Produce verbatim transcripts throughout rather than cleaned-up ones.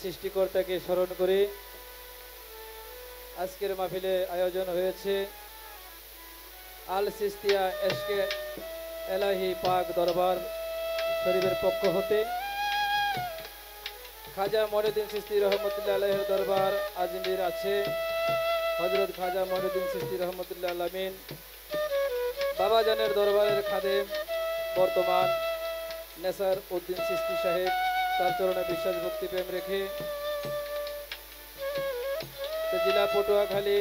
সৃষ্টিকর্তাকে স্মরণ করে আজকের মাহফিলে আয়োজন হয়েছে আল সিস্তিয়া এশকে এলাহি পাক দরবার শরীফের পক্ষ হতে। খাজা মঈনুদ্দিন চিশতি রহমতুল্লাহ আলাইহির দরবার আজমির আছে, হযরত খাজা মঈনুদ্দিন চিশতি রহমতুল্লাহ আলামিন বাবাজানের দরবারের খাদেম বর্তমান নেসার উদ্দিন চিশতি সাহেব, তার চরণে বিশ্বাস ভক্তি প্রেম রেখে জেলা পটুয়াখালী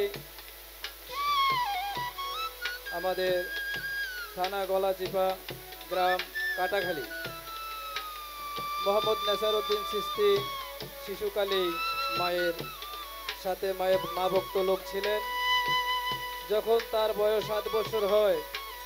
আমাদের থানা গলাচিপা গ্রাম কাটাখালী মোহাম্মদ নেসার উদ্দিন চিশতি শিশুকালী মায়ের সাথে মায়ের মা ভক্ত লোক ছিলেন। যখন তার বয়স সাত বছর হয়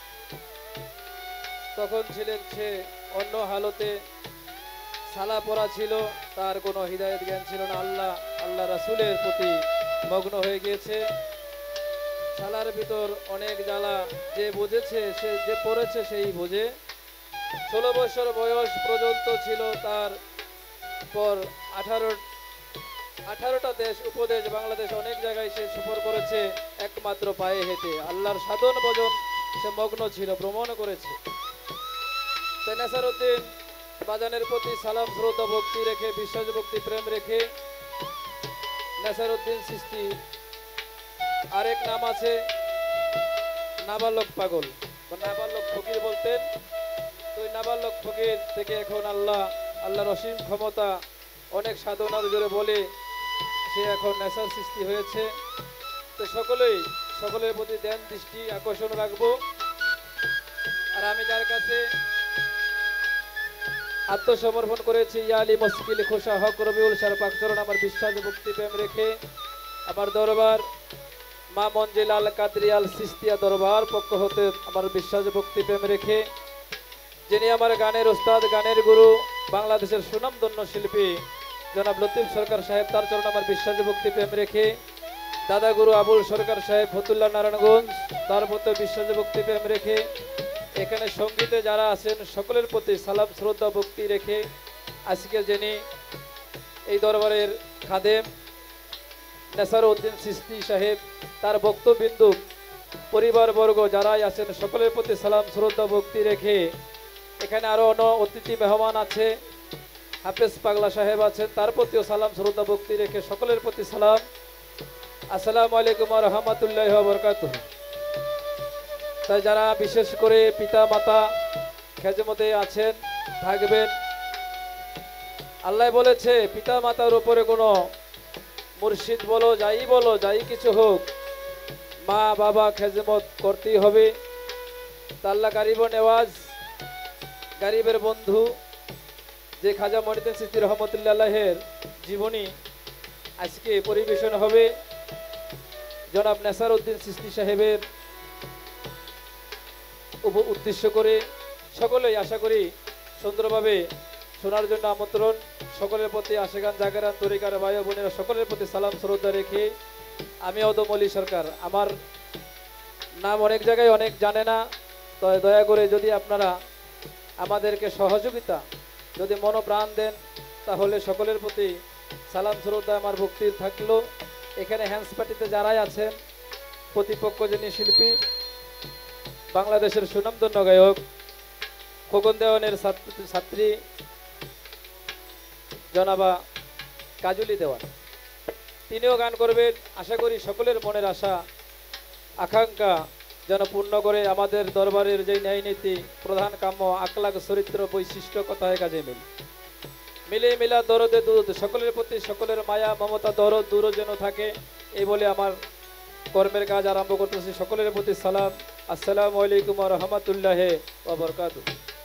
তখন ছিলেন সে অন্য হালতে, সালা পড়া ছিল, তার কোনো হিদায়ত জ্ঞান ছিল না। আল্লাহ আল্লাহ রাসূলের প্রতি মগ্ন হয়ে গিয়েছে। সালার ভিতর অনেক জ্বালা, যে বুঝেছে সে যে পড়েছে সেই বোঝে। ষোলো বছর বয়স পর্যন্ত ছিল, তার পর আঠারো আঠারোটা দেশ উপদেশ বাংলাদেশ অনেক জায়গায় সে সফর করেছে একমাত্র পায়ে হেঁটে। আল্লাহর সাধন ভজন সে মগ্ন ছিল, ভ্রমণ করেছে। নেসার উদ্দিন বাজানের প্রতি সালাম শ্রদ্ধা ভক্তি রেখে বিশ্বাস ভক্তি প্রেম রেখে নেসার উদ্দিন চিশতি আরেক নাম আছে নাবালক পাগল বা নাবালক ফকির বলতেন। তো ওই নাবালক ফকির থেকে এখন আল্লাহ আল্লাহর অসীম ক্ষমতা অনেক সাধনার জোরে বলে সে এখন নেসার চিশতি হয়েছে। তো সকলেই সকলের প্রতি ধ্যান দৃষ্টি আকর্ষণ রাখবো। আর আমি যার কাছে আত্মসমর্পণ করেছি ইয়া আলী মুশকিল খোসা হক রবিউল সার পাক চরণ আমার বিশ্বাস ভক্তি প্রেম রেখে আমার দরবার মা মঞ্জিল আল কাদরি আল চিশতিয়া দরবার পক্ষ হতে আমার বিশ্বাস ভক্তি প্রেম রেখে যিনি আমার গানের ওস্তাদ গানের গুরু বাংলাদেশের সুনামধন্য শিল্পী জনাব লতিফ সরকার সাহেব, তার চরণ আমার বিশ্বাস ভক্তি প্রেম রেখে দাদা গুরু আবুল সরকার সাহেব ফতুল্লাহ নারায়ণগঞ্জ, তার প্রতি বিশ্বাস ভক্তি প্রেম রেখে এখানে সঙ্গীতে যারা আছেন সকলের প্রতি সালাম শ্রদ্ধা ভক্তি রেখে আজকে যিনি এই দরবারের খাদেম নেসার উদ্দিন চিশতি সাহেব, তার বক্তবিন্দু পরিবারবর্গ যারাই আছেন সকলের প্রতি সালাম শ্রদ্ধা ভক্তি রেখে এখানে আরো অন্য অতিথি মেহমান আছে, হাফেজ পাগলা সাহেব আছেন, তার প্রতিও সালাম শ্রদ্ধা ভক্তি রেখে সকলের প্রতি সালাম। আসসালামু আলাইকুম ওয়া রাহমাতুল্লাহি ওয়া বারাকাতুহু। তাই যারা বিশেষ করে পিতা মাতা খেজমতে আছেন থাকবেন, আল্লাহ বলেছে পিতা মাতার উপরে কোনো মুর্শিদ বলো যাই বলো যাই কিছু হোক মা বাবা খেজমত করতেই হবে। আল্লাহ গারিব নেওয়াজ গারিবের বন্ধু যে খাজা মঈনুদ্দিন চিশতি রহমতুল্লাহ আলাইহির জীবনী আজকে পরিবেশন হবে জনাব নেসার উদ্দিন চিশতি সাহেবের উদ্দেশ্য করে। সকলেই আশা করি সুন্দরভাবে শোনার জন্য আমন্ত্রণ। সকলের প্রতি আশেগান জাগেরান তরিকার ভাই বোনেরা সকলের প্রতি সালাম শ্রদ্ধা রেখে আমি অদম আলী সরকার, আমার নাম অনেক জায়গায় অনেক জানে না, তো দয়া করে যদি আপনারা আমাদেরকে সহযোগিতা যদি মনোপ্রাণ দেন তাহলে সকলের প্রতি সালাম শ্রদ্ধা আমার ভক্তি থাকলো। এখানে হ্যান্ডস পার্টিতে যারাই আছেন প্রতিপক্ষ যিনি শিল্পী বাংলাদেশের সুনামধন্য গায়ক খোকন দেওয়ানের ছাত্রী জনাবা কাজলি দেওয়ান, তিনিও গান করবেন। আশা করি সকলের মনের আশা আকাঙ্ক্ষা যেন পূর্ণ করে আমাদের দরবারের যে ন্যায় নীতি প্রধান কাম্য আখলাক চরিত্র বৈশিষ্ট্য কথায় কাজে মিল মিলে মিলা দরদে দুধ সকলের প্রতি সকলের মায়া মমতা দরদ দূর যেন থাকে, এই বলে আমার কর্মের কাজ আরম্ভ করতেছি। সকলের প্রতি সালাম। আসসালামু আলাইকুম ওয়া রাহমাতুল্লাহি ওয়া বারাকাতুহু।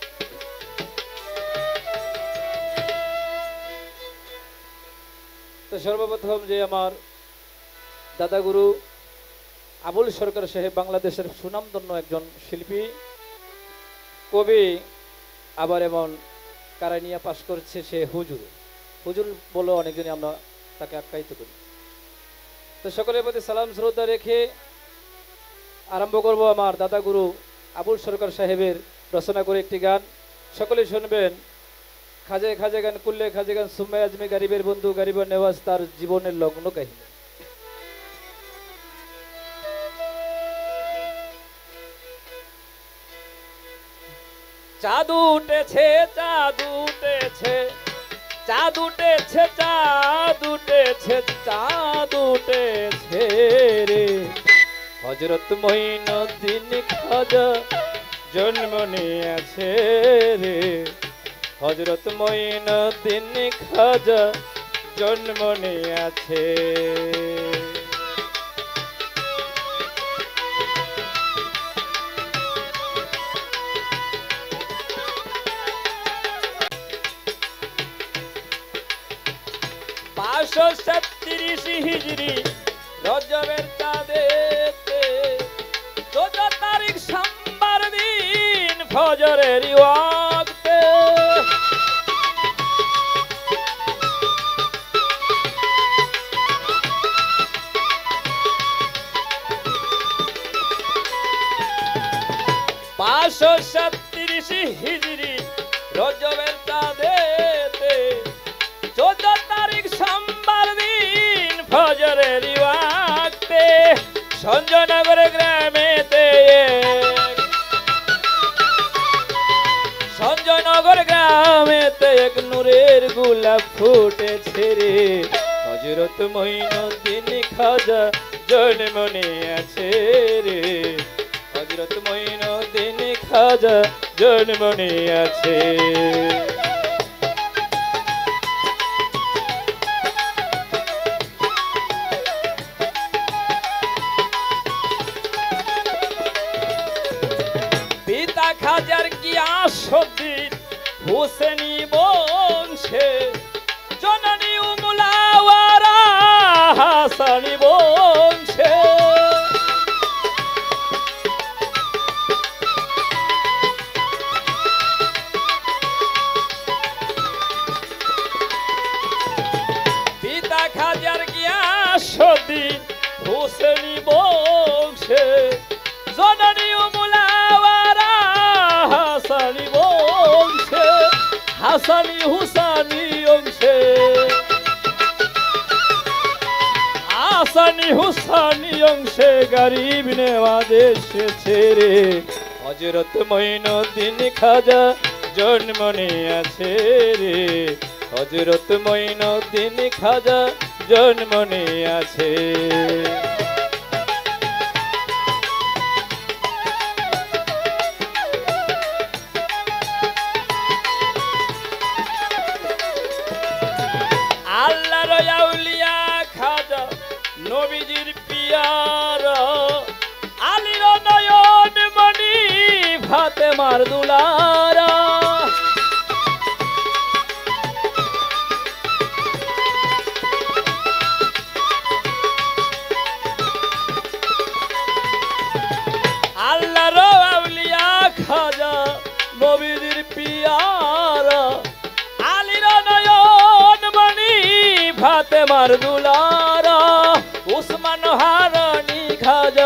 তো সর্বপ্রথম যে আমার দাদা গুরু আবুল সরকার সাহেব বাংলাদেশের সুনামধন্য একজন শিল্পী কবি, আবার এমন কারানিয়া পাশ করছে সে হুজুর হুজুর বলে অনেকজনই আমরা তাকে আখ্যায়িত করি। তো সকলের প্রতি সালাম শ্রদ্ধা রেখে আরম্ভ করব আমার দাদা গুরু আবুল সরকার সাহেবের রচনা করে একটি গান। সকলে শুনবেন। খাজে খাজে গান কুল্লে খাজে গান সুম্মে আজমি গরিবের বন্ধু গরিবের নেওয়াজ তার জীবনের লগ্ন কাহিনী। চাঁদ উঠেছে চাঁদ উঠেছে চাঁদ উঠেছে চাঁদ উঠেছে চাঁদ উঠেছে রে হযরত মঈনুদ্দিন খাজা জন্ম নিয়েছে রে হযরত মঈনুদ্দিন খাজা জন্ম নিয়েছে। পাঁচশো ছত্রিশ হিজরি রজবের চাঁদেতে চৌদ্দ তারিখ সোমবার দিন ফজরের ওয়াক্তে পাঁচশো ছত্রিশ হিজরি রজবের চাঁদেতে চৌদ্দ তারিখ সোমবার দিন ফজরের ওয়াক্তে সঞ্জয়নগর গ্রামেতে সঞ্জয়নগর গ্রামেতে এক নূরের গোলাপ ফুটেছে রে হযরত মঈনুদ্দিন খাজা জন্ম নিয়েছে রে হযরত মঈনুদ্দিন খাজা জন্ম নিয়েছে। পিতা খাজার গিয়াসউদ্দিন হোসেনি বংশে জননী উমুলাওয়ারা হাসানি বংশে পিতা খাজার গিয়াসউদ্দিন হোসেনি বংশে জননী উমুলাওয়ারা হাসানি বংশে হাসানি হুসানি অংশে হাসানি হুসানি অংশে গরিব নেওয়াজ এসেছে রে হযরত মঈনুদ্দিন খাজা জন্ম নিয়েছে রে হযরত মঈনুদ্দিন খাজা জন্ম নিয়েছে। আল্লাহর আউলিয়া খাজা নবীজির পিয়ারা আলীর নয়ন মণি ফাতেমার দুলারা আল্লাহর আউলিয়া খাজা নবীজির পিয়ারা আলীর নয়ন মণি ফাতেমার দুলারা উসমান হারানি খাজা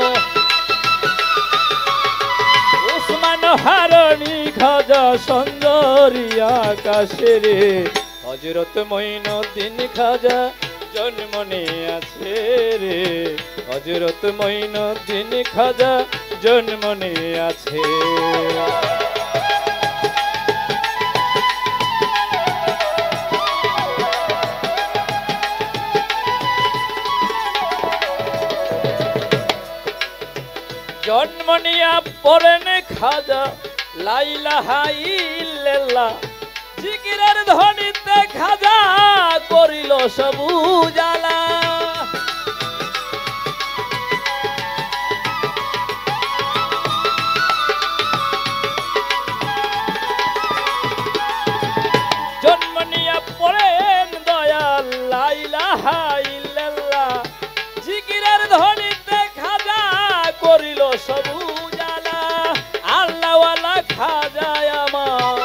উসমান হারানি খাজা সুন্দরী আকাশে রে হযরত মঈনুদ্দিন খাজা জন্ম নিয়েছে রে হযরত মঈনুদ্দিন খাজা জন্ম নিয়েছে। জন্ম নিয়া পড়েন খাজা লা ইলাহা ইল্লাল্লাহ জিকিরের ধ্বনিতে খাজা করিল সব উজালা জন্ম নিয়া পড়েন দয়াল লা ইলাহা ইল্লাল্লাহ জিকিরের ধ্বনিতে খাজা করিল সব উজালা আল্লাহওয়ালা খাজা আমার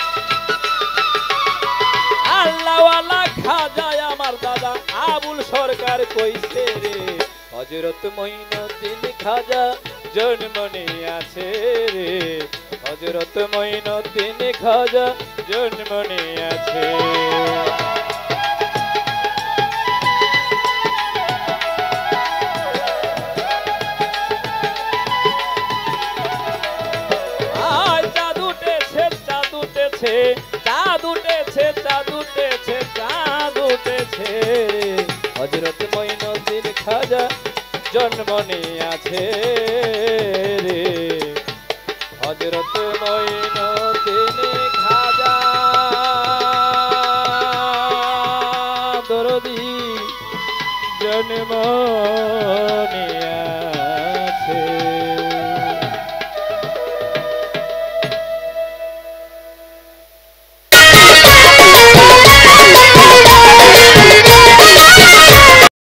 আল্লাহওয়ালা খাজা আমার দাদা আবুল সরকার কইছে রে হযরত মঈনুদ্দিন খাজা জন্ম নিয়েছে রে হযরত মঈনুদ্দিন খাজা জন্ম নিয়েছে। আজ চাঁদ উঠেছে চাঁদ উঠেছে চাঁদ উঠেছে চাঁদ উঠেছে চাঁদ উঠেছে, হযরত মঈনুদ্দিন খাজা জন্ম নিয়েছে রে। হযরত মঈনুদ্দিন খাজা দরদি জন্ম নিয়েছে।